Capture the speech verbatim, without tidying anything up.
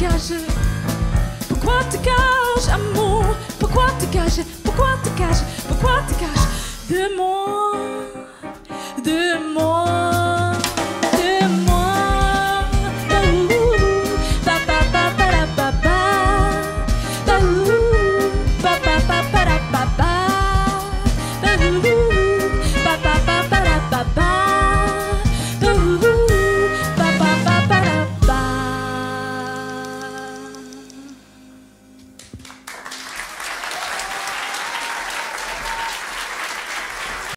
caches? Pourquoi te caches, amour? Pourquoi te caches? Pourquoi te caches? Pourquoi te caches de moi? De moi?